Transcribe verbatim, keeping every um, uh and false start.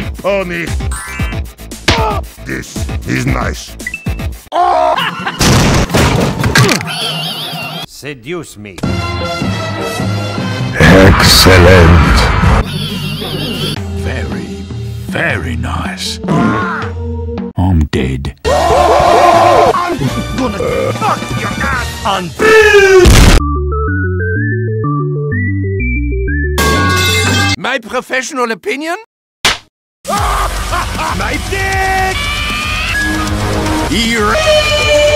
big pony. This is nice. Seduce me. Excellent. Very, very nice. I'm dead. I'm gonna fuck your ass on. My professional opinion? My dick! You're